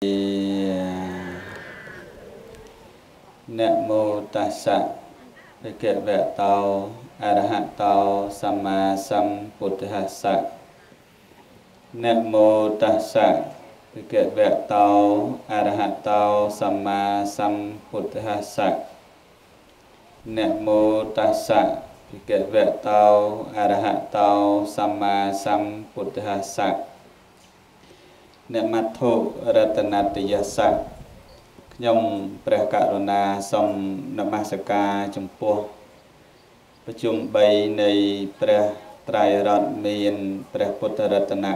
Namo mô tassa bhagavato arahato samma sambuddhassa. Namo mô tassa bhagavato arahato samma sambuddhassa. Namo mô tassa bhagavato arahato samma sambuddhassa. Namo tho ratanatiyassa. ខ្ញុំព្រះករុណាសូមនមស្ការចំពោះប្រជុំ3នៃព្រះត្រៃរតន៍មានព្រះពុទ្ធរតនៈ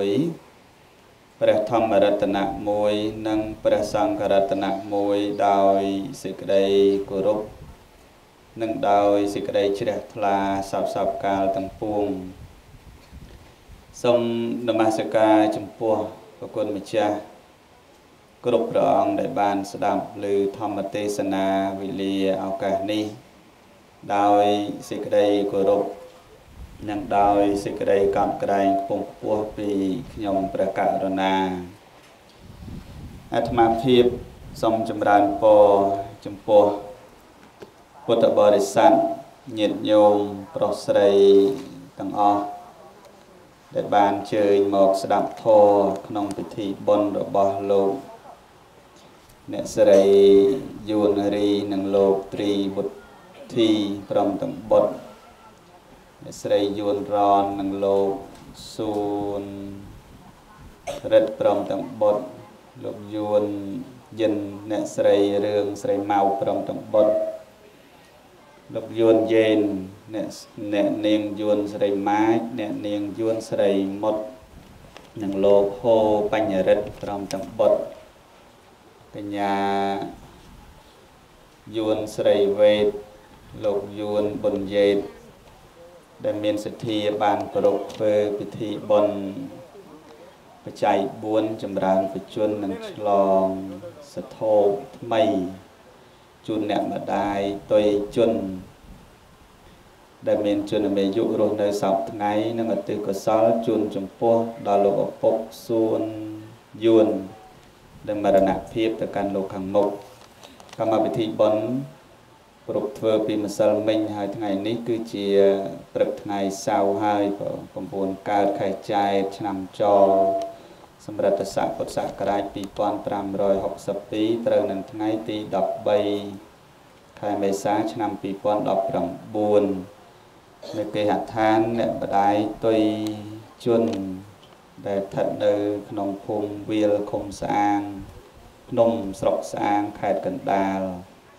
1ព្រះធម្មរតនៈ1និងព្រះសង្ឃរតនៈ1ដោយសេចក្តីគោរពនិងដោយសេចក្តីជ្រះថ្លាសពកាលទាំងពួងសូមនមស្ការចំពោះព្រះគុណម្ចាស់ គ្រប់ព្រះអង្គដែលបានស្ដាប់ឮធម្មទេសនាវេលាឱកាសនេះដោយសេចក្តីគោរពនិងដោយសេចក្តីកោតក្រែងខ្ពង់ខ្ពស់ពីខ្ញុំព្រះករុណាអាត្មាភាពសូមចម្រើនពរចំពោះពុទ្ធបរិស័ទញាតិញោមប្រុសស្រីទាំងអស់ដែលបានជើញមកស្ដាប់ធម៌ក្នុងពិធីបុណ្យរបស់លោក អ្នកស្រីយួនរីនិងលោកត្រីបុទ្ធីព្រមទាំងបុត្រអ្នកស្រីយួនរននិងលោកស៊ូនរិទ្ធព្រមទាំងបុត្រលោកយួនយិនអ្នកស្រីរឿងស្រីម៉ៅព្រមទាំងបុត្រលោកយួនយេនអ្នកនាងយួនស្រីម៉ាចអ្នកនាងយួនស្រីមុតនិងលោកហូបញ្ញរិទ្ធព្រមទាំងបុត្រ កញ្ញាយួនស្រីវេទលោកយួនប៊ុនយេតដែលមានសទ្ធាបានប្រពធ្វើពិធីបុណ្យបច្ច័យ4ចម្រើនបជននិងឆ្លងសធោថ្មីជូនអ្នកម្ដាយទុយជនដែលមានជនមេយុរស់នៅសពថ្ងៃនិងឧទ្ទិសកុសលជូនចំពោះដល់លោកឪពុកសួនយួន ដែលមរណភាពទៅកាន់លោកខាងមុខកម្មវិធីបុណ្យប្រពធ្វើពីម្សិលមិញហើយថ្ងៃនេះគឺជាព្រឹកថ្ងៃសៅរ៍ហើយ9កើតខែចែកឆ្នាំចសម្រិតស័កពុទ្ធសករាជ 2562 ត្រូវនឹងថ្ងៃទី 13 ខែមេសាឆ្នាំ 2019 នៅគេហដ្ឋានអ្នកបដាយទុយជន ដែលស្ថិតនៅក្នុងភូមិវាលឃុំស្អាងភ្នំស្រុកស្អាងខេត្តកណ្ដាល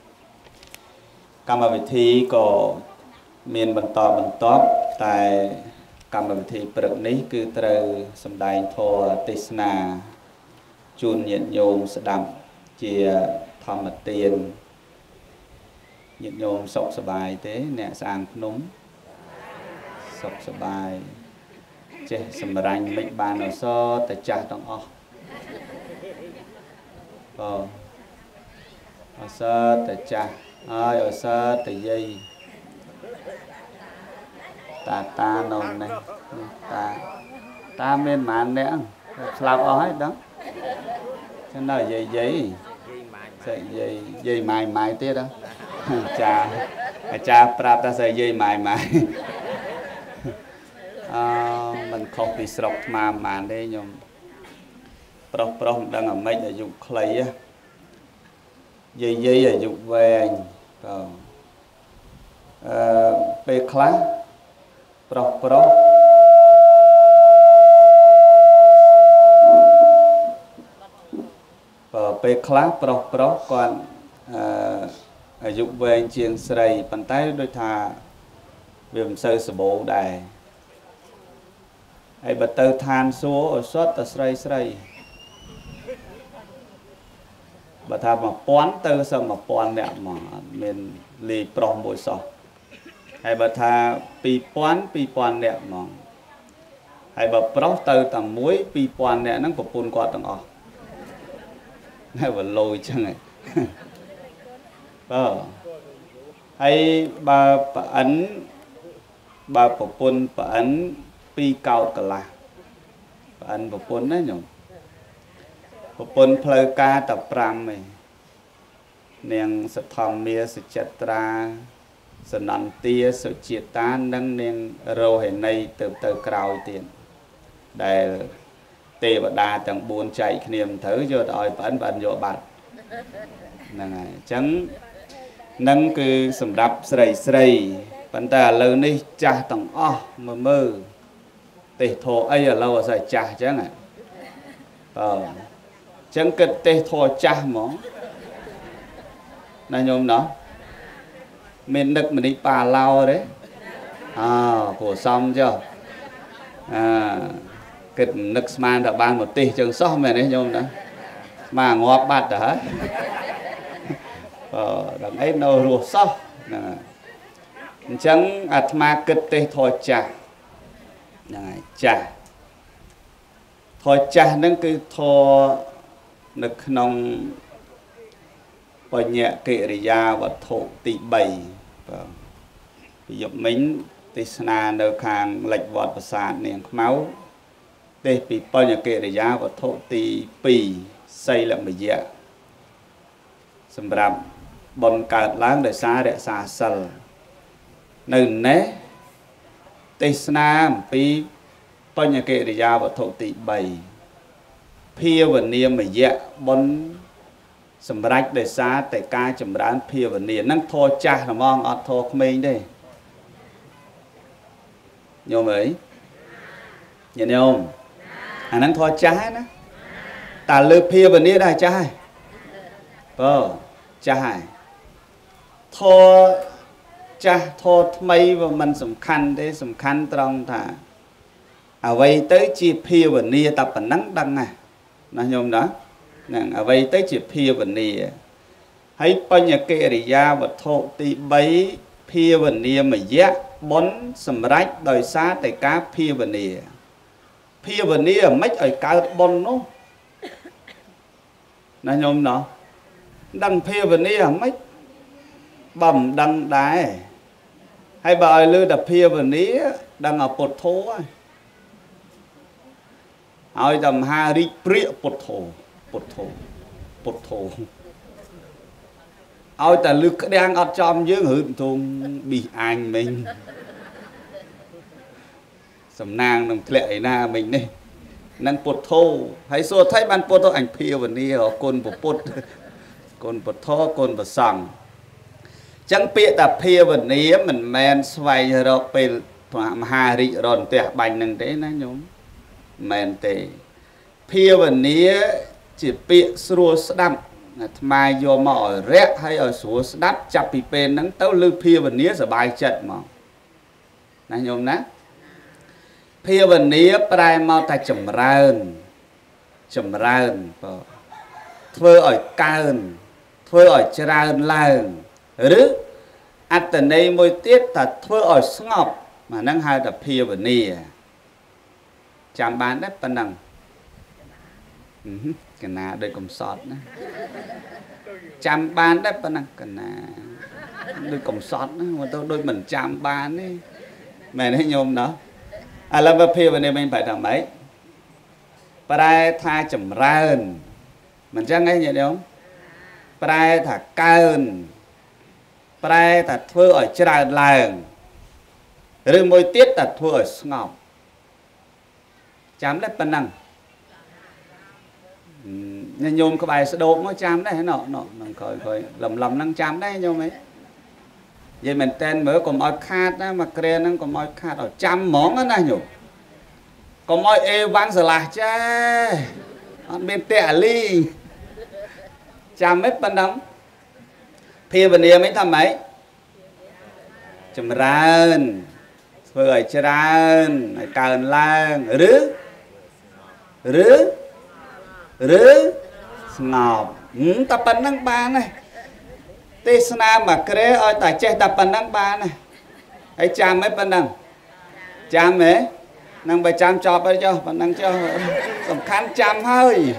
កម្មវិធីក៏មានបន្តតែកម្មវិធីព្រឹកនេះគឺត្រូវសម្ដែងធម៌ទេសនាជូនញាតិញោមស្ដាប់ជាធម្មទានញាតិញោមសុខសប្បាយទេអ្នកស្អាងភ្នំសុខសប្បាយ ចេះសម្រាញ់មិនបានអសតែចាស់ទាំងអស់បងអសតែចាស់ហើយអសតែយាយតានៅនេះតាមានប៉ុន្មានអ្នកស្លាប់អស់ហើយដឹងចឹងដល់យាយយាយម៉ាយទៀតអាចារ្យប្រាប់ថាស្អីយាយម៉ាយ mình không bị sọc mà đây nhom pro mình đang ở mấy là dùng clay á dây là dùng về pe class pro pe class pro còn dùng về chiên sợi bàn tay đôi thà viêm sơ sờ bộ đài ហើយបើទៅឋានសួគ៌ឲ្យសុទ្ធតែស្រីបើថា 1000 ទៅសឹម 1000 អ្នកមកអត់មានលីប្រុសមួយសោះហើយបើថា 2000 អ្នកមកហើយបើប្រុសទៅតែមួយ 2000 អ្នកហ្នឹងប្រពន្ធគាត់ទាំងអស់ហើយបើលយចឹងហ៎បើហើយបើប្រអិនបើប្រពន្ធប្រអិន ពីកោតកលាស់ប្រអិនប្រពន្ធណាញោម ព pun phơi ca tập pram này nèng sật thom mía sật chật tra sật nắn tia sật chiết tan nâng nèng rô hệ này từ cào tiền để tê và đa chẳng buồn chạy niềm thử cho đòi vẫn dỗ bạc này chẳng nâng cứ sầm đập sầy vẫn ta lâu nay cha tầng mơ mơ tê thô ấy là lâu rồi cha chẳng ạ chẳng cần tê thô cha món này nhôm đó mình đực mình đi bà lao đấy của xong chưa cái nực man đã ban một tí chừng sót mày đấy nhôm đó mà ngọt bát hả đằng ấy nó ruột sót chẳng atma kết tê thôi chả thôi chả nâng cứ thôi nực nông và nhẹ kệ ra và thổ tỷ 7 ví dụ mình tí sna nơi khang lệch vọt và sàn niềng máu để bị bao nhiêu kệ ra và thổ tỷ 2 xây lại một dạ xâm rạp bọn cạt láng để xa sal nơi nế tí sna bị bao nhiêu kệ ra và thổ tỷ 7 phía và niềm một dạ bọn sầm rách để xa tại ca chấm rán phía và niềm năng thô cha là mong ọt thô của mình đây nhôm ấy nhìn nhôm năng thô cha nữa ta lư phía và niềm đây cha cha thô cha thô mây và mình sầm khăn trong thả vậy tới chi phía và niềm tập bản năng đăng này nó nhôm đó ở đây tới chỉ phía vấn đề hãy bao nhiêu kệ ra và thổ tỷ 7 phía vấn đề mà giác 4 sầm rách đời xa tại cá phía vấn đề ở mấy ở cá bon nó nhôm nó đăng phía vấn đề ở mấy bầm đăng đá hay bà lưu đập phía vấn đề đang ở bột thô hỏi tầm 2 rít prịa bột thô ôi ta lực đang ở trong dưới hưởng thùng bị anh mình sầm nang đồng lệ na mình đây năng bột thô hãy xua thấy ban bột thô ảnh phiêu và đi ở côn bột thô côn bột sòng chẳng biết ta phiêu và ní mình men xoay rồi về hà rị ròn tẹt bành nâng thế nó nhóm men tệ phiêu và ní chỉ bị sửa đâm mà vô mỏi rét hay ở xuống đắp chặt bị bên nắng tao lư phía và nía giờ bài trận mà này nhôm nát phía và nía prai mau ta chầm rơn thưa ở cơn thưa ở tràn làng rứ ăn từ đây môi tiết ta thưa ở ngọc mà năng hai tập phía và nía chạm bán đất phần đằng cái nào đây cũng sọt nữa chăm ban đấy phần năng cái nào đây cũng sọt nữa mà tôi đôi mình chăm ban ấy mẹ thấy nhôm đó làm vào phía bên đây mình phải làm mấy prai tha chấm rơn mình chắc ngay vậy không prai thả cơn prai thả thưa ở tràn làng rồi môi tiết thả thưa ở ngọc chám đấy phần năng nên nhôm có bài sẽ đổ nó chám đấy nó khỏi lầm năng chám đấy nhôm ấy vậy mình tên mới còn mọi khát đó mà kề nó còn mọi khát ở trăm món đó này nhủ còn mọi ê vang giờ là cha ăn bên tẻ ly chám hết ban đóng phía bên kia mấy thằng mấy chấm rán vừa tràn càn lang rứ ngọc tập bản năng ba này tê sna mà kê ơi tại che tập bản năng ba này hãy chăm mấy bản năng chăm ấy năng bài chăm cho bây cho bản năng cho tầm khăn chăm hơi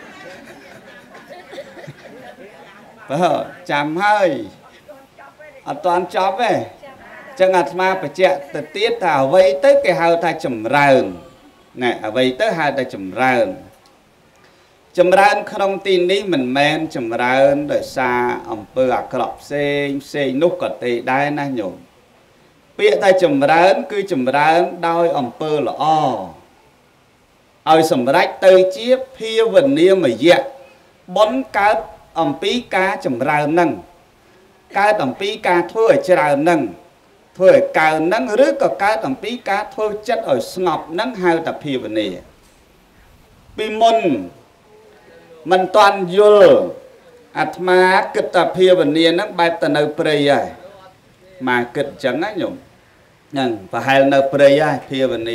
chăm hơi ở toàn chó về chẳng ngặt mà phải chạy từ tiết thảo vây tới cái hào ta chầm rờn nè ở vây tới hai ta chầm rờn ចម្រើនក្នុងទីនេះមិនមែនចម្រើនដោយសារអំពើអាក្រក់ផ្សេងនោះក៏ទេដែរណាញោមពាក្យថាចម្រើនគឺចម្រើនដោយអំពើល្អឲ្យសម្រេចទៅជាភាវនាមយៈបុណ្យកើតអំពីការចម្រើននឹងកើតអំពីការធ្វើឲ្យច្រើននឹងធ្វើឲ្យកើននឹងឬក៏កើតអំពីការធ្វើចិត្តឲ្យស្ងប់នឹងហៅថាភាវនាពីមុនមិនតាន់យល់អាត្មាគិតថាភាវនានឹងបែបទៅនៅព្រៃហើយមកគិតអញ្ចឹងណាញោមហ្នឹងប្រហែលនៅព្រៃហើយភាវនា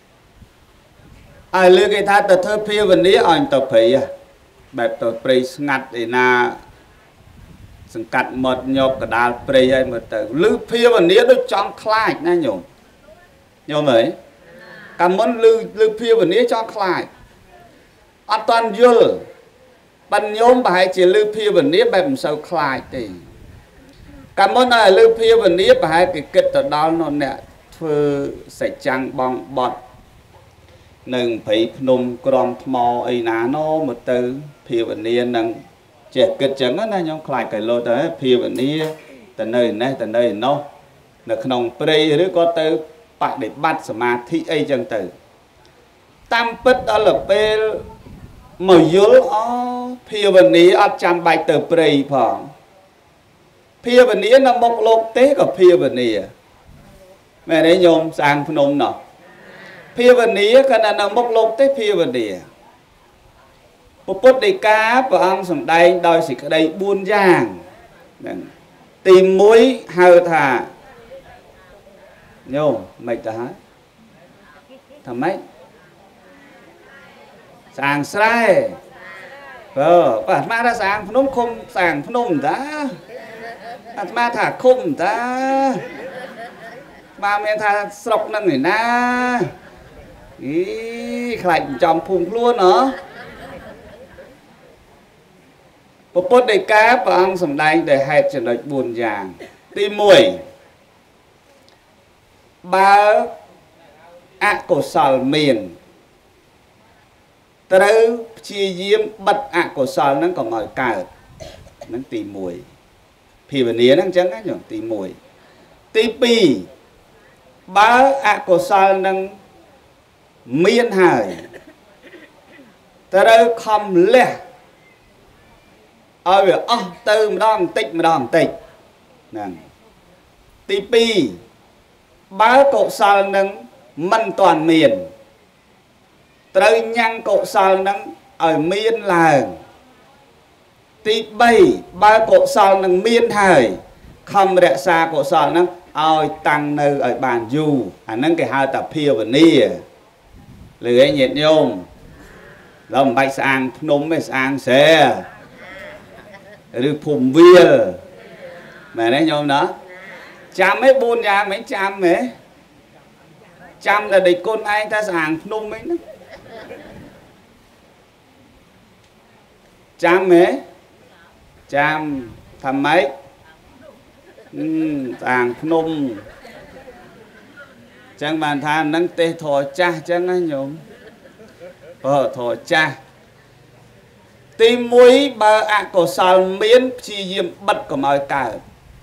ឲ្យលើគេថាទៅធ្វើភាវនាឲ្យទៅព្រៃបែបទៅព្រៃស្ងាត់ឯណាសង្កាត់មាត់ញប់កដាលព្រៃឲ្យមើលទៅឮភាវនាដូចចង់ខ្លាចណាញោមអើយកាលមុនឮភាវនាចង់ខ្លាចអត់តាន់យល់បានញោមប្រហែលជាឮភាវនាបែបមិនសូវខ្លាចទេកាលមុនឲ្យឮភាវនាប្រហែលគេគិតទៅដល់នោះអ្នកធ្វើសច្ចាំងបងបត់នឹងព្រៃភ្នំក្រំថ្មអីណាណោមកទៅភាវនានឹងចេះគិតចឹងណាញោមខ្លាចកែលោទៅភាវនាទៅនៅនេះទៅនៅនោះនៅក្នុងព្រៃឬក៏ទៅបដិបត្តិសមាធិអីចឹងទៅតាមពិតដល់ពេលមកយល់អូភាវនាអត់ចាំបាច់ទៅព្រៃផងភាវនានៅមុខលោកទេក៏ភាវនាមែនទេញោមសាងភ្នំណោះភាវនាក៏នៅមុខលោកទេភាវនាពុទ្ធដីកាព្រះអង្គសម្ដែងដោយសេចក្តី4យ៉ាងហ្នឹងទី1ហៅថាញោមមិនទៅហើយថាម៉េចសាងស្រែអាត្មាថាសាងភ្នំឃុំសាងភ្នំតាអាត្មាថាឃុំតាមកមានថាស្រុកហ្នឹងឯណាខ្លាចចំភូមិខ្លួនហ៎ពុទ្ធដីកាព្រះអង្គសម្ដែងតែហេតុចំណុច4យ៉ាងទី1បើអកុសលមានត្រូវព្យាយាមបិទអកុសលហ្នឹងកុំឲ្យកើតហ្នឹងទី1ភាវនាហ្នឹងអញ្ចឹងណាញោមទី1ទី2បើអកុសលហ្នឹងមានហើយត្រូវខំលះឲ្យវាអស់ទៅម្ដងបន្តិចម្ដងបន្តិចហ្នឹងទី2បើកុសលនឹងមិនទាន់មានត្រូវញ៉ាំងកុសលនឹងឲ្យមានឡើងទី3បើកុសលនឹងមានហើយខំរក្សាកុសលនឹងឲ្យតាំងនៅឲ្យបានយូរអាហ្នឹងគេហៅថាភាវនាលឺឯងញាតិញោមដល់មិនបាច់ស្អាងភ្នំទេស្អាងស្រែឬភូមិវាលមែនទេញោមណាចាំឯ4យ៉ាងមិនចាំទេចាំតែដេកគុណឯងថាស្អាងភ្នំឯងហ្នឹងចាំទេចាំថាម៉េចស្អាងភ្នំចឹងបានថានឹងទេសធរចាស់ចឹងណាញោមធរចាស់ទី1បើអកុសលមានព្យាយាមបិទកុំឲ្យកើត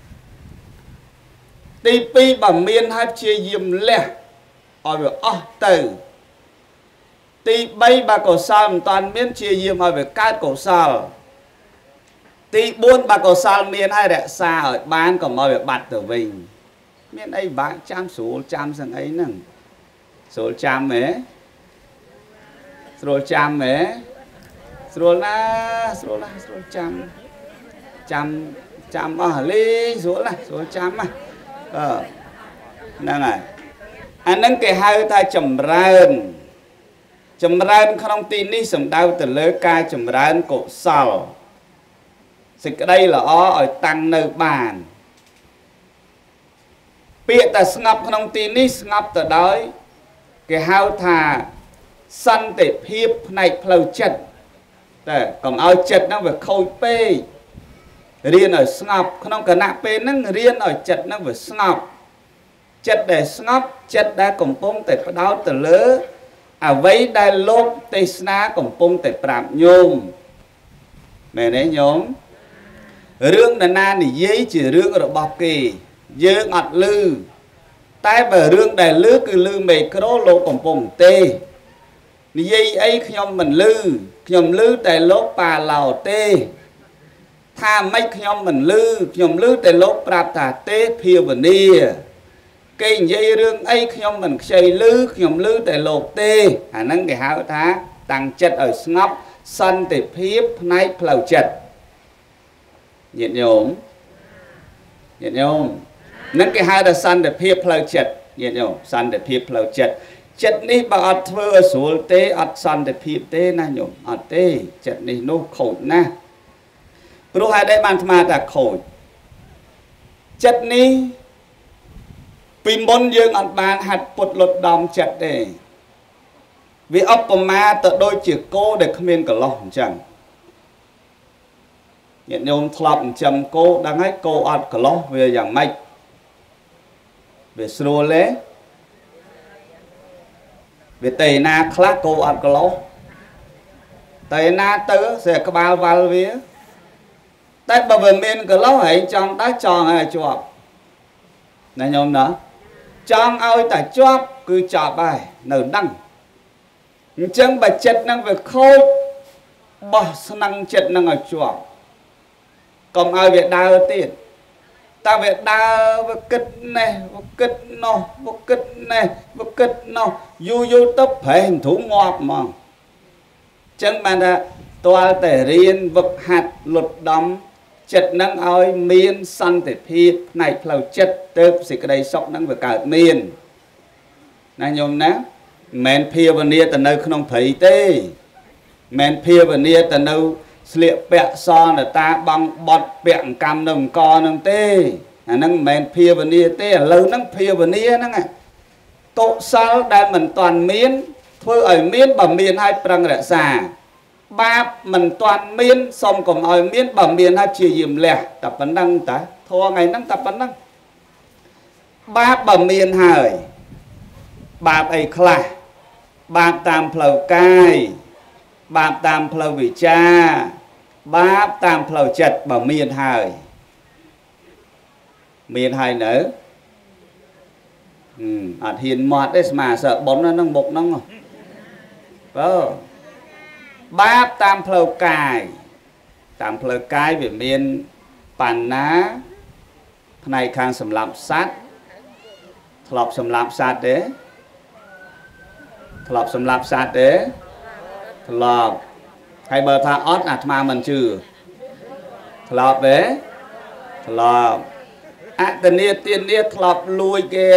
ទី2បើមានហើយព្យាយាមលះឲ្យវាអស់ទៅទី3បើកុសលមិនតាន់មានព្យាយាមឲ្យវាកើតកុសលទី4បើកុសលមានហើយរក្សាឲ្យបានកុំឲ្យវាបាត់ទៅវិញមានអីបាក់ចាំស្រួលចាំសឹងអីហ្នឹងស្រួលចាំហ៎ស្រួលចាំហ៎ស្រួលណាស្រួលចាំអស់លីស្រួលណាស្រួលចាំណាហ្នឹងហើយអាហ្នឹងគេហៅថាចម្រើនក្នុងទីនេះសំដៅទៅលើការចម្រើនកុសលសេចក្តីល្អឲ្យតាំងនៅបានពាក្យតែស្ងប់ក្នុងទីនេះស្ងប់ទៅដោយគេហៅថាសន្តិភាពផ្នែកផ្លូវចិត្តតែកុំឲ្យចិត្តហ្នឹងវាខូចពេករៀនឲ្យស្ងប់ក្នុងគណៈពេលហ្នឹងរៀនឲ្យចិត្តហ្នឹងវាស្ងប់ចិត្តដែលស្ងប់ចិត្តដែលកំពុងតែផ្ដោតទៅលើអ្វីដែលលោកទេសនាកំពុងតែប្រាប់ញោមមែនទេញោមរឿងណានានិយាយជារឿងរបស់គេយើងអត់ឮតែបើរឿងដែលឮគឺឮមេក្រូលោកកំពុងទេនិយាយអីខ្ញុំមិនឮខ្ញុំឮតែលោកប៉ាឡោទេថាមិនខ្ញុំមិនឮខ្ញុំឮតែលោកប្រាប់ថាទេភាវនាគេនិយាយរឿងអីខ្ញុំមិនខ្ចីឮខ្ញុំឮតែលោកទេអាហ្នឹងគេហៅថាតាំងចិត្តឲ្យស្ងប់សន្តិភាពផ្នែកផ្លូវចិត្តញាតិញោមនឹងគេហៅថាសន្តិភាពផ្លូវចិត្តញាតិញោមសន្តិភាពផ្លូវចិត្តចិត្តនេះបើអត់ធ្វើឲ្យស្រួលទេអត់សន្តិភាពទេណាញោមអត់ទេចិត្តនេះនោះខូចណាស់ព្រោះហេតុអីបានអាត្មាថាខូចចិត្តនេះពីមុនយើងអត់បានហាត់ពុតលុតដំចិត្តទេវាឧបមាទៅដូចជាគោដែលគ្មានកន្លោះអញ្ចឹងញាតិញោមធ្លាប់ចិញ្ចឹមគោដឹងហើយគោអត់កន្លោះវាយ៉ាងម៉េចវាស្រួលទេវាទៅណាខ្លះគោអត់កន្លោះទៅណាទៅស្អាក្បាលវល់វាតែបើវាមានកន្លោះហែងចង់ដែរចង់ឲ្យជាប់ណាញោមណាចង់ឲ្យតែជាប់គឺចប់ហើយនៅដឹងអញ្ចឹងបើចិត្តនឹងវាខូចបោះស្នឹងចិត្តនឹងឲ្យជាប់កុំឲ្យវាដើរទៀតតែវាដើរវាគិតនេះវាគិតនោះវាគិតនេះវាគិតនោះយូរទៅប្រេះធុងងាប់ហ្មងអញ្ចឹងបានថាទាល់តែរៀនវឹកហាត់លុតដំចិត្តនឹងឲ្យមានសន្តិភាពផ្នែកផ្លូវចិត្តទៅសេចក្តីសុខនឹងវាកើតមានណាញោមណាមិនភាវនាទៅនៅក្នុងព្រៃទេមិនភាវនាទៅនៅស្លៀកពាក់សនតាបងបត់ពាក់កម្មនៅអង្គនឹងទេអាហ្នឹងមិនមែនភាវនាទេឥឡូវហ្នឹងភាវនាហ្នឹងកុសលដែលមិនទាន់មានធ្វើឲ្យមានបើមានឲ្យប្រឹងរក្សាបាបមិនទាន់មានសុំកុំឲ្យមានបើមានហើយព្យាយាមលះតែប៉ុណ្ណឹងតាធម៌ថ្ងៃហ្នឹងតែប៉ុណ្ណឹងបាបបើមានហើយបាបអីខ្លះបាបតាមផ្លូវកាយបាបតាមផ្លូវវិជ្ជាបាបតាមផ្លូវចិត្តបើមានហើយនៅអត់ហ៊ានមាត់ទេស្មាសើប៉ុនហ្នឹងមុខហ្នឹងបើបាបតាមផ្លូវកាយវាមានបណ្ណាផ្នែកខាងសម្លាប់សត្វធ្លាប់សម្លាប់សត្វទេធ្លាប់ហើយបើថាអត់អាត្មាមិនជឿធ្លាប់ទេធ្លាប់អតនីទាននេះធ្លាប់លួចគេ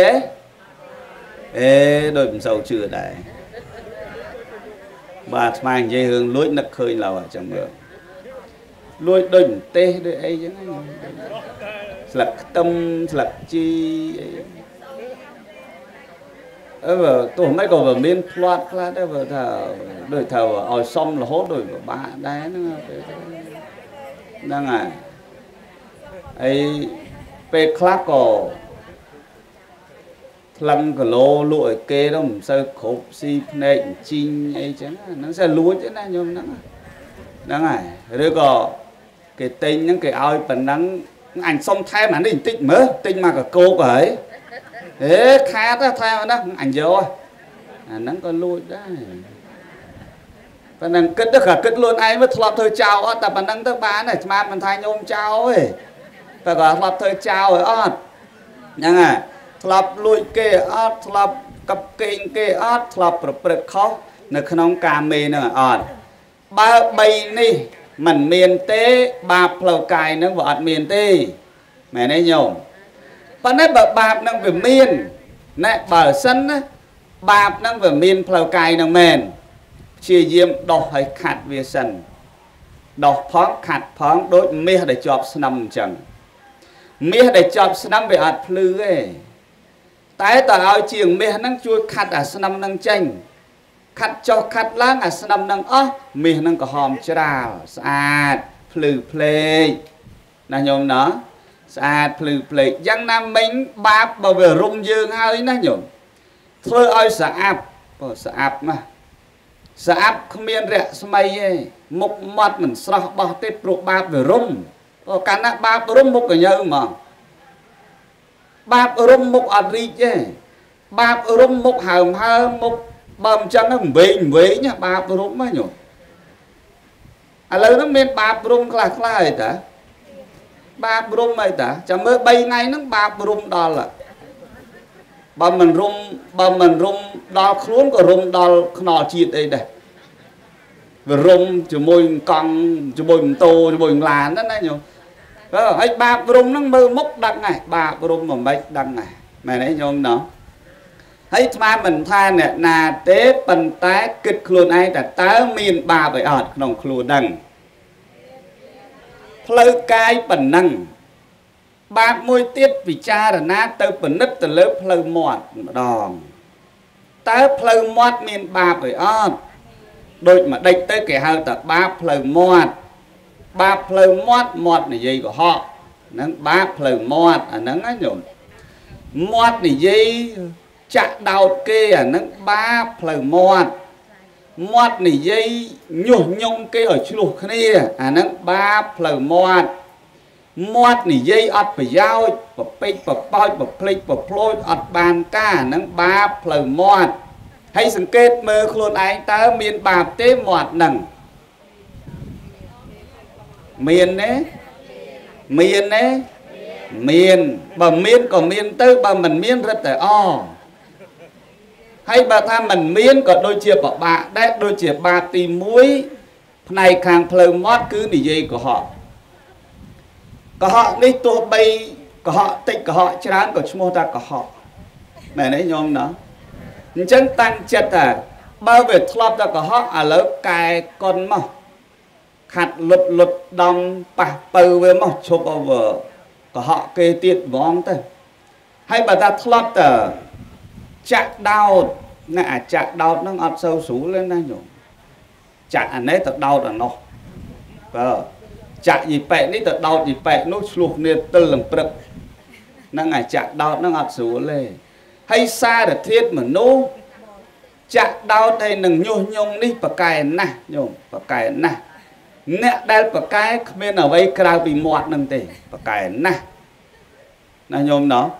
ដូចមិនសូវជឿដែរបាទអាត្មានិយាយរឿងលួចនឹកឃើញឡើយចាំមើលលួចដូចប្រទេសដូចអីចឹងស្លឹកខ្ទឹមស្លឹកជីអីទោះមិនក៏វាមានផ្លាត់ខ្លះដែរបើថាដូចថាឲ្យសំរហូតដូចពិបាកដែរហ្នឹងហើយហើយពេលខ្លះក៏ថ្លឹងគីឡូលក់ឲ្យគេទៅមិនសូវគ្រប់ស៊ីភ្នែកជីងអីចឹងហ្នឹងsẽលួចទេណាញោមហ្នឹងហើយឬក៏គេទិញហ្នឹងគេឲ្យប៉ុណ្ណឹងអញសុំថែមអានេះបន្តិចមើលទិញមកកកោកហើយខាតថែមណាអញយកអាហ្នឹងក៏លួចដែរប៉ុណ្ណឹងគិតទៅក៏គិតខ្លួនឯងមកធ្លាប់ធ្វើចោលអត់តែប៉ុណ្ណឹងទៅបានតែស្មាតមិនថាញោមចោលទេតែក៏ធ្លាប់ធ្វើចោលឲ្យអត់ហ្នឹងហើយធ្លាប់លួចគេអត់ធ្លាប់កັບកេងគេអត់ធ្លាប់ប្រព្រឹត្តខុសនៅក្នុងកាមេហ្នឹងអត់បើ3នេះមិនមានទេបាបផ្លូវកាយហ្នឹងវាអត់មានទេមែនទេញោមប៉ុន្តែបើបាបហ្នឹងវាមានណែបើសិនណាបាបហ្នឹងវាមានផ្លូវកាយហ្នឹងមែនព្យាយាមដោះឲ្យខាត់វាសិនដោះផងខាត់ផងដូចមាសដែលជាប់ស្នឹមអញ្ចឹងមាសដែលជាប់ស្នឹមវាអត់ភ្លឺទេតែតើឲ្យជាងមាសហ្នឹងជួយខាត់អាស្នឹមហ្នឹងចេញខាត់ចុះខាត់ឡើងអាស្នឹមហ្នឹងអស់មាសហ្នឹងក៏ហមច្រាលស្អាតភ្លឺភ្លេកណាញោមណាស្អាតភ្លឺភ្លេកយ៉ាងណាមិញបាបបើវារុំយើងហើយណាញោមធ្វើឲ្យស្អាប់ស្អាប់ណាស្អាប់គ្មានរស្មីទេមុខមាត់មិនស្រស់បោះទេព្រោះបាបវារុំកាលណាបាបរុំមុខកញើហ្មងបាបរុំមុខអត់រីកទេបាបរុំមុខហើមមុខបើមិនចឹងវែងបាបរុំហ្នឹងញោមឥឡូវហ្នឹងមានបាបរុំខ្លះអីតាបាបរុំអីតាចាំមើល3ថ្ងៃហ្នឹងបាបរុំដល់បើមិនរុំដល់ខ្លួនក៏រុំដល់ខ្នល់ជាតិអីដែរវារុំជាមួយកង់ជាមួយម៉ូតូជាមួយឡានហ្នឹងណាញោមហើយបាបរុំហ្នឹងមើលមុខដឹងហើយបាបរុំមិនបាច់ដឹងហើយមែនទេញោមណោះហើយស្មានមិនថាអ្នកណាទេប៉ុន្តែគិតខ្លួនឯងតែតើមានបាបអីអត់ក្នុងខ្លួនហ្នឹងផ្លូវកាយប៉ុណ្ណឹងបាបមួយទៀតពិចារណាទៅពិនិត្យទៅលើផ្លូវមាត់ម្ដងតើផ្លូវមាត់មានបាបអីអត់ដូចម្ដេចទៅគេហៅថាបាបផ្លូវមាត់បាបផ្លូវមាត់និយាយកុហកហ្នឹងបាបផ្លូវមាត់អាហ្នឹងណាញោមមាត់និយាយចាក់ដោតគេអាហ្នឹងបាបផ្លូវមាត់និយាយញុះញង់គេឲ្យឆ្លោះគ្នាអាហ្នឹងបាបផ្លូវមាត់និយាយអត់ប្រយោជន៍ប្រពេចប្រប៉ោចប្រភ្លេចប្រភ្លោចអត់បានការហ្នឹងបាបផ្លូវមាត់ហើយសង្កេតមើលខ្លួនឯងតើមានបាបទេមាត់ហ្នឹងមានទេមានបើមានក៏មានទៅបើមិនមានរឹតតែអហើយបើថាមិនមានក៏ដូចជាពិបាកដែរដូចជាបាបទី1ផ្នែកខាងផ្លូវមាត់គឺនិយាយកុហកនេះទោះបីកុហកតិចកុហកច្រើនក៏ឈ្មោះថាកុហកមែនទេញោមណាអញ្ចឹងតាំងចិត្តថាបើវាធ្លាប់តែកុហកឥឡូវកែកុនមកខាត់លុតដំប៉ះពៅវាមកឈប់អវកុហកគេទៀតហ្មងទៅហើយបើថាធ្លាប់តែចាក់ដោតណាចាក់ដោតហ្នឹងអត់សូវស្រួលទេណាញោមចាក់អានេះទៅដោតអានោះបើចាក់យីប៉ែនេះទៅដោតយីប៉ែនោះឆ្លោះគ្នាទិលនឹងព្រឹកហ្នឹងចាក់ដោតហ្នឹងអត់ស្រួលទេហើយសារធាតុមនុស្សចាក់ដោតហើយនឹងញុះញង់នេះប្រកែណាស់ញោមប្រកែណាស់អ្នកដែលប្រកែគ្មានអ្វីក្រៅពីមាត់ហ្នឹងទេប្រកែណាស់ណាញោមណោះ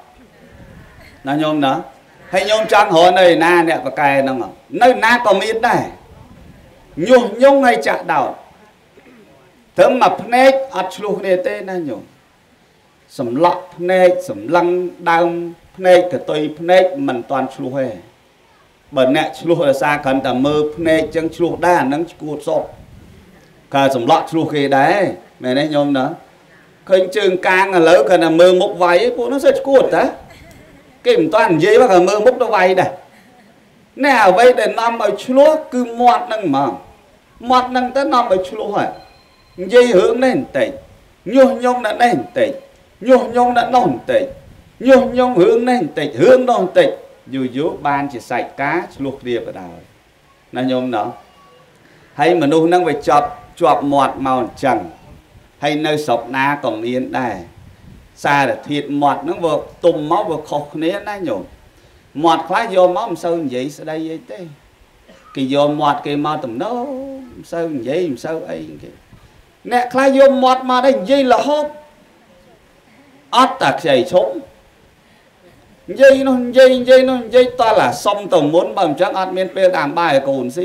ហើយញោមចង់រកនៅណាអ្នកប្រកែហ្នឹងនៅណាក៏មានដែរញុះញង់ហើយចាក់ដោតត្រឹមមកភ្នែកអត់ឆ្លោះគ្នាទេណាញោមសម្លក់ភ្នែកសម្លឹងដើមភ្នែកកតុយភ្នែកមិនតាន់ឆ្លោះទេបើអ្នកឆ្លោះដោយសារគ្រាន់តែមើលភ្នែកចឹងឆ្លោះដែរអាហ្នឹងឈួតសពក៏សម្លក់ឆ្លោះគេដែរមែនទេញោមណាឃើញជើងកាងឥឡូវគ្រាន់តែមើលមុខវាយពួកនោះសិតឈួតតាគេមិនតាន់និយាយមកក៏មើលមុខទៅវាយដែរណែអ្វីដែលនាំឲ្យឆ្លោះគឺមាត់ហ្នឹងហ្មងមាត់ហ្នឹងទៅនាំឲ្យឆ្លោះហើយនិយាយរឿងនេះបន្តិចញុះញង់ដល់នេះបន្តិចញុះញង់ដល់នោះបន្តិចញុះញង់រឿងនេះបន្តិចរឿងនោះបន្តិចយូរបានជាសាច់ការឆ្លោះគ្នាបដ ாய் ណាញោមណោះហើយមនុស្សហ្នឹងវាជាប់មាត់មកអញ្ចឹងហើយនៅស្រុកណាក៏មានដែរសារធាតុមាត់ហ្នឹងវាទុំមកវាខុសគ្នាណាញោមមាត់ខ្លះយកមកមិនសូវនិយាយស្ដីអីទេគេយកមាត់គេមកតំណោមិនសូវនិយាយមិនសូវអីគេអ្នកខ្លះយកមាត់មកដែរនិយាយរហូតអត់តែខ្ចីឈុំនិយាយនោះនិយាយតឡាសុំទៅមុនបើមិនចឹងអត់មានពេលតាមបាយកូនស៊ី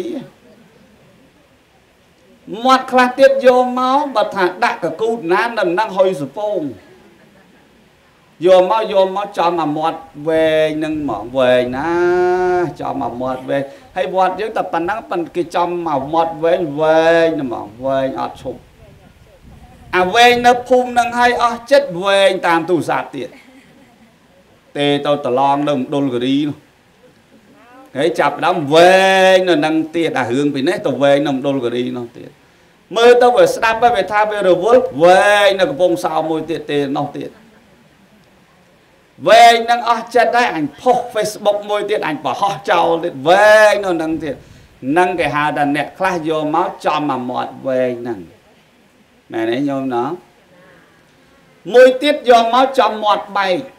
មាត់ខ្លះទៀតយកមកបើថាដាក់កកូតណានដល់នឹងហុយសពងយកមកចំអាមាត់វែងនឹងហ្មងវែងណាចំអាមាត់វែងហើយវត្តយើងតែប៉ុណ្ណឹងប៉ុន្តែគេចំអាមាត់វែងហ្មងវែងអត់ឈប់អាវែងនៅភូមិនឹងឲ្យអស់ចិត្តវែងតាមទូរស័ព្ទទៀតទេទៅតឡងនៅមណ្ឌលគិរីនោះហើយចាប់ដើមវែងនៅនឹងទៀតអារឿងពីនេះទៅវែងនៅមណ្ឌលគិរីនោះទៀតមើលទៅវាស្ដាប់ទៅវាថាវារវល់វែងនៅកំពង់សោមមួយទៀតទេនោះទៀតវែងនឹងអស់ចិត្តហើយអញផុស Facebook មួយទៀតអញបរោះចោលទៀតវែងនៅនឹងទៀតនឹងគេហៅថាអ្នកខ្លះយកមកចំអាមាត់វែងហ្នឹងមែនទេញោមណោះមួយទៀតយកមកចំមាត់បែក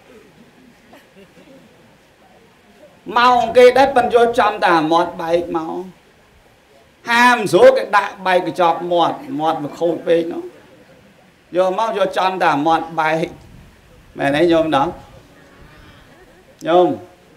មកគេដែរប៉ុន្តែយកចំតែអាមាត់បែកមក ham số cái đại bay cái chọc mọt mà khôn về nó vô máu vô chọn ta mọt bay mẹ nấy nhôm đó nhôm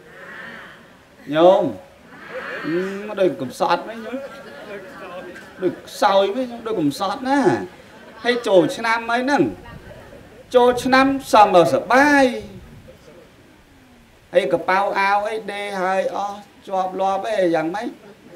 nó đừng cùng sọt mấy nhôm đừng soi mấy đừng cùng sọt nè hay trồ năm mấy nè trồ năm xong rồi sợ bay hay cái bao áo ấy đê hơi cho lo bé rằng mấy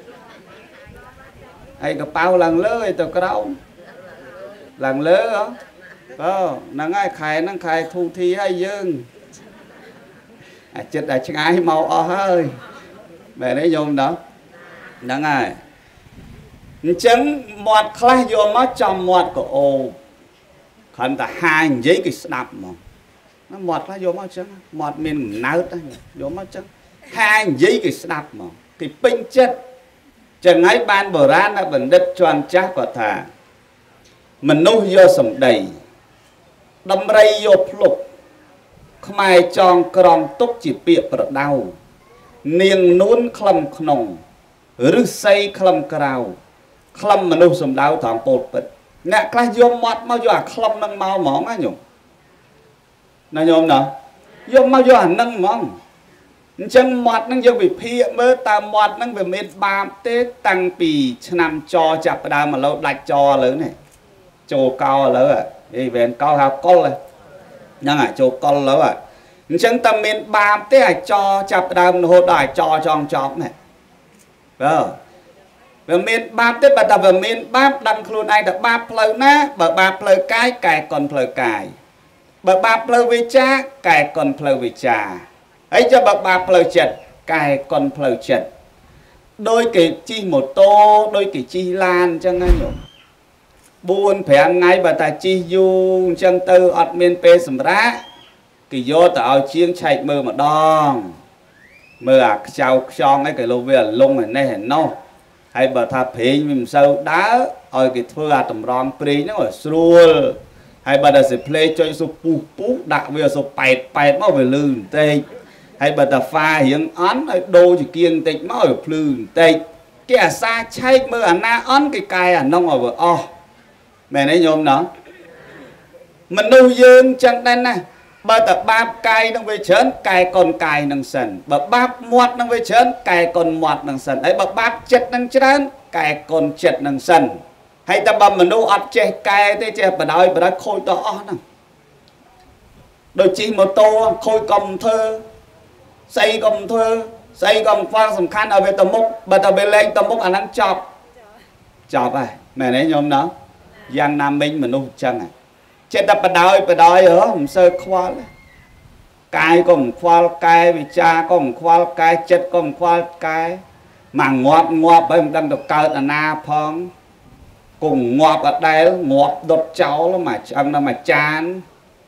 hay cái bao lần lỡ ấy tao có đâu lần lỡ đó năng khai thu thi hay dương chết là chẳng ai màu hơi mẹ đấy dùng đó năng ai chẳng một khai vô mất trong một của ô khẩn ta hai giấy cái đạp mà nó một khai vô mất chẳng một mình náo ta vô mất chẳng hai giấy cái đạp mà thì pinh chất chẳng ấy ban bờ ra là vấn đất tròn chắc của thà mình nuôi vô sầm đầy đâm ray vô lục không ai chọn còng túc chỉ bịa bật đau niềng nún khăm khổng rứ xây khăm cào khăm mà nuôi sầm đau thằng bột bật nè cái vô mọt mau vô khăm nâng mau mỏng á nhung nè nhung nè vô mau vô nâng mỏng chân mọt nâng vô bị phi mơ ta mọt nâng về miền Nam tết tăng pì năm cho chặt đào mà lâu đạch cho lớn này chỗ cao lớn à đi về cao học con này nhưng à chỗ con lớn à chân tâm miền Nam tết cho chặt đào hồ đài cho chọn này về miền Nam tết bà ta về miền Nam đăng luôn ai được ba pleu ná bờ ba pleu cái cài còn pleu cài bờ ba pleu với cha cài còn pleu với cha ấy cho bậc bà pleu chật cài con pleu chật đôi cái chi một tô đôi cái chi lan cho ngay nhổ buôn phải ngay bà ta chi du chân tư ọt miên pê sầm rá cái vô tạo chiêng chạy mơ mà đong mơ à chào cho ngay cái lô về lông này này nó hay bà ta phê mình sâu đá ở cái thưa à tầm rong pri nó ở xuôi hay bà ta sẽ play cho số pu đặc về số bẹt máu về lưng tê hay bà ta pha hiện ón đô chỉ kiêng tịch máu ở lưng tê cái xa chay mơ à na ón cái cài à nông ở vừa mẹ nấy nhôm nó mình nuôi dương chẳng đen nè bà ta bạp cài nông về chớn cài còn cài nông sần bà bạp muột nông về chớn cài còn muột nông sần ấy bà bạp chật nông chớn cài còn chật nông sần hay ta bà mình nuôi ọt chè cài thế chè bà đói khôi to nè đôi chỉ một tô khôi cầm thơ xây cầm khoan sầm khăn ở về tầm mốc bà ta về lên tầm mốc anh ăn chọc à mẹ nấy nhôm nó giang nam minh mình nuôi chân à trên tập bà đói ở không sơ khoa cài còn khoa cài vì cha còn khoa cài chết còn khoa cài mà ngọt bởi mình đang được cợt là na phong cùng ngọt ở đây ngọt đột cháu nó mà ăn nó mà chán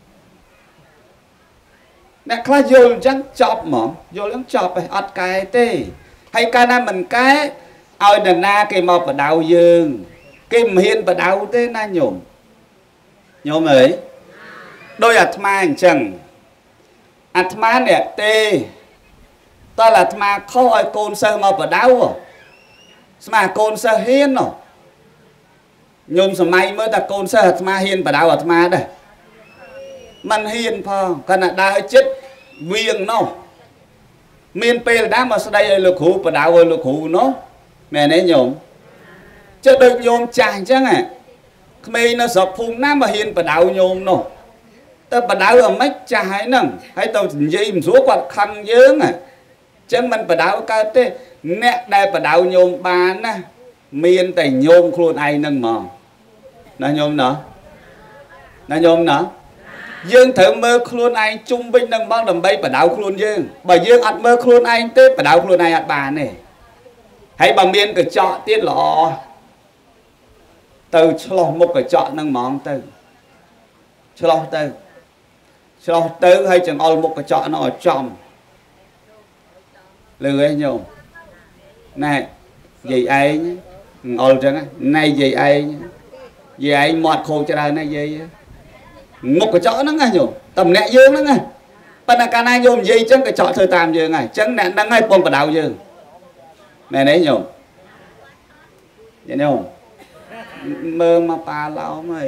nè khá vô chẳng chọc mỏng vô chẳng chọc phải ọt cài tê hay ca nam mình cái ôi nè na cái mọc ở đau dương cái hiên và đau thế na nhôm ấy đôi atma chẳng atma nè tê ta là atma không ai côn sơ mọc ở đau mà côn sơ hiên rồi nhôm sớm mai mới ta côn sơ atma hiên và đau atma đây mình hiền phong còn là đau chết viên nó miền pê đã mà sau đây là khủ và đau là khủ nó mẹ nấy nhôm chứ đừng nhôm chàng chứ à mày nó sập phun nam mà hiền và đau nhôm nó ta và đau ở mấy trái nè hay tao gì mình xuống quạt khăn dướng à chân mình và đau cao thế nè đây và đau nhôm ba nè miền tây nhôm luôn ai nâng mò nó nhôm nó dương thử mơ khuôn anh trung binh nâng băng đầm bay và đau khuôn dương bởi dương ăn mơ khuôn anh tết và đau khuôn anh ăn bà này hãy bằng miên cái chọn tiết lọ từ cho một cái chọn nâng món từ cho từ hay chẳng ôi một cái chọn nó ở trong lười nhung này gì ai ôi chẳng này gì ai mọt khô cho đây này gì một cái chọn nó ngay nhung tầm nẹ dương nó ngay bên là cả này nhung gì chẳng cái chọn thời tạm dương ngay chẳng nẹ đang ngay bông vào đào dương mẹ đấy nhung vậy không mơ mà bà lão mà